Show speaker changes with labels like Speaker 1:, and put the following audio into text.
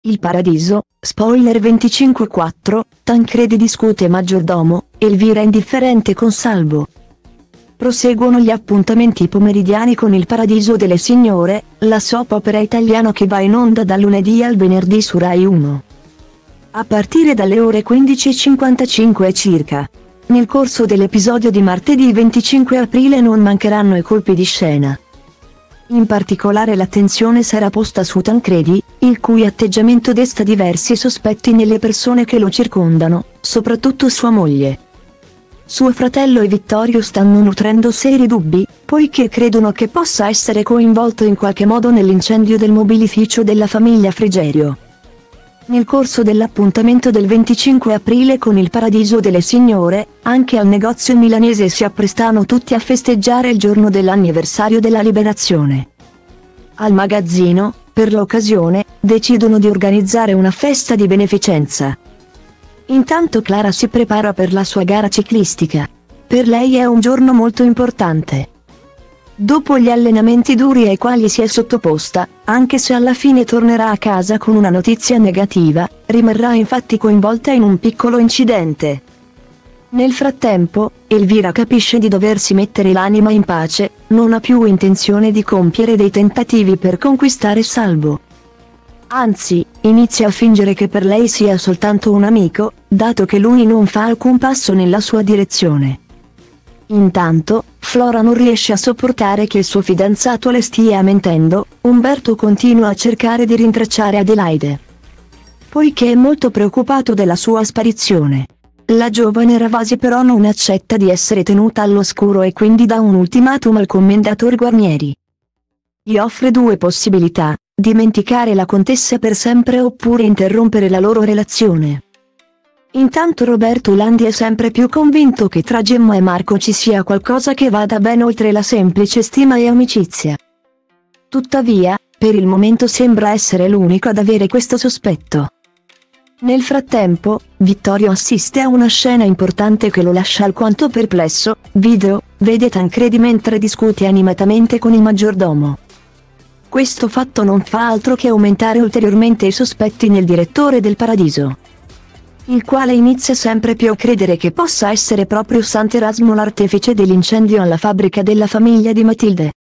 Speaker 1: Il paradiso, spoiler 25/4, Tancredi discute maggiordomo, Elvira indifferente con Salvo. Proseguono gli appuntamenti pomeridiani con Il Paradiso delle Signore, la soap opera italiana che va in onda dal lunedì al venerdì su Rai 1. A partire dalle ore 15:55 circa. Nel corso dell'episodio di martedì 25 aprile non mancheranno i colpi di scena. In particolare l'attenzione sarà posta su Tancredi, il cui atteggiamento desta diversi sospetti nelle persone che lo circondano, soprattutto sua moglie. Suo fratello e Vittorio stanno nutrendo seri dubbi, poiché credono che possa essere coinvolto in qualche modo nell'incendio del mobilificio della famiglia Frigerio. Nel corso dell'appuntamento del 25 aprile con Il Paradiso delle Signore, anche al negozio milanese si apprestano tutti a festeggiare il giorno dell'anniversario della liberazione. Al magazzino, per l'occasione, decidono di organizzare una festa di beneficenza. Intanto Clara si prepara per la sua gara ciclistica. Per lei è un giorno molto importante. Dopo gli allenamenti duri ai quali si è sottoposta, anche se alla fine tornerà a casa con una notizia negativa, rimarrà infatti coinvolta in un piccolo incidente. Nel frattempo, Elvira capisce di doversi mettere l'anima in pace, non ha più intenzione di compiere dei tentativi per conquistare Salvo. Anzi, inizia a fingere che per lei sia soltanto un amico, dato che lui non fa alcun passo nella sua direzione. Intanto, Flora non riesce a sopportare che il suo fidanzato le stia mentendo, Umberto continua a cercare di rintracciare Adelaide. Poiché è molto preoccupato della sua sparizione. La giovane Ravasi però non accetta di essere tenuta all'oscuro e quindi dà un ultimatum al commendator Guarnieri. Gli offre due possibilità: dimenticare la contessa per sempre oppure interrompere la loro relazione. Intanto Roberto Landi è sempre più convinto che tra Gemma e Marco ci sia qualcosa che vada ben oltre la semplice stima e amicizia. Tuttavia, per il momento sembra essere l'unico ad avere questo sospetto. Nel frattempo, Vittorio assiste a una scena importante che lo lascia alquanto perplesso. Vede Tancredi mentre discute animatamente con il maggiordomo. Questo fatto non fa altro che aumentare ulteriormente i sospetti nel direttore del Paradiso, il quale inizia sempre più a credere che possa essere proprio Sant'Erasmo l'artefice dell'incendio alla fabbrica della famiglia di Matilde.